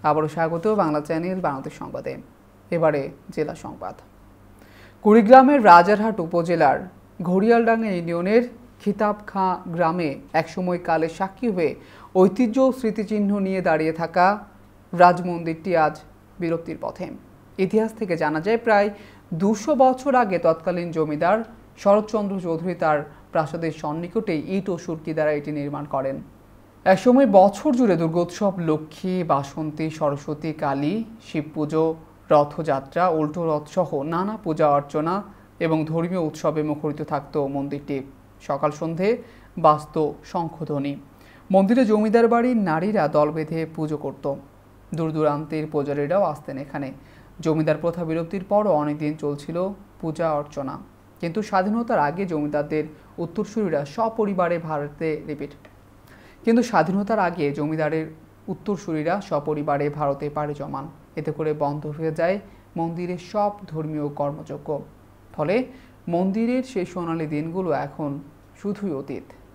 আবারও স্বাগত বাংলা চ্যানেল বাংলাদেশ সংবাদে। এবারে জেলা সংবাদ। কুড়িগ্রামের রাজারহাট উপজেলার ঘড়িয়ালডাঙ্গা ইউনিয়নের খিতাবখাঁ গ্রামে একসময় কালে সাক্ষী হয়ে ঐতিহ্য ও স্মৃতিচিহ্ন নিয়ে দাঁড়িয়ে থাকা রাজমন্দিরটি আজ বিলুপ্তির পথে। ইতিহাস থেকে জানা যায়, প্রায় ২০০ বছর আগে তৎকালীন জমিদার শরৎচন্দ্র চৌধুরী তার প্রাসাদের সন্নিকটেই ইট ও সুরকি দ্বারা এটি নির্মাণ করেন। একসময় বছর জুড়ে দুর্গোৎসব, লক্ষ্মী, বাসন্তী, সরস্বতী, কালী, শিব পুজো, রথযাত্রা, উল্টো রথ সহ নানা পূজা অর্চনা এবং ধর্মীয় উৎসবে মুখরিত থাকত মন্দিরটি। সকাল সন্ধে বাজত শঙ্খধ্বনি। মন্দিরে জমিদার বাড়ির নারীরা দল বেঁধে পুজো করত। দূর দূরান্তের পূজারীরাও আসতেন এখানে। জমিদার প্রথা বিলুপ্তির পরও অনেকদিন চলছিল পূজা অর্চনা। কিন্তু স্বাধীনতার আগে জমিদারদের উত্তরসূরিরা সপরিবারে ভারতে পাড়ি জমান। এতে করে বন্ধ হয়ে যায় মন্দিরের সব ধর্মীয় কর্মযজ্ঞ। ফলে মন্দিরের সেই সোনালী দিনগুলো এখন শুধুই অতীত।